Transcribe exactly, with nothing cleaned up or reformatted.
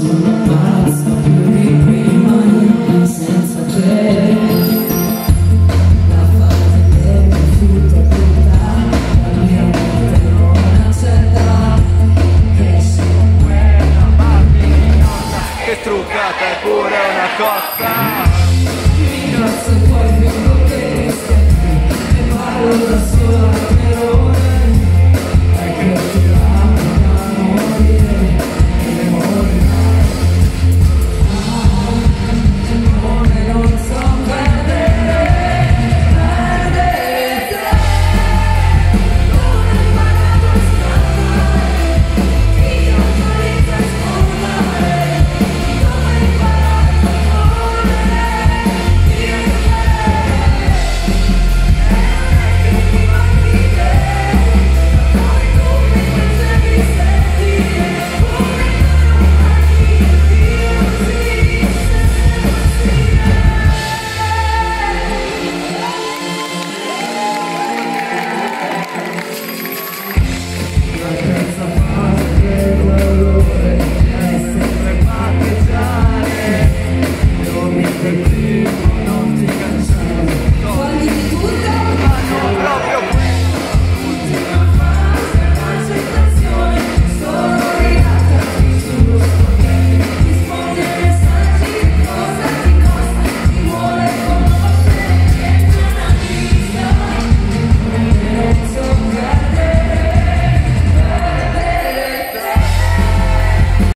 sono pazzo più di prima io senza te. La fase del rifiuto è brutta, la mia mente non accetta che sono quella bambina che truccata è pure una cotta.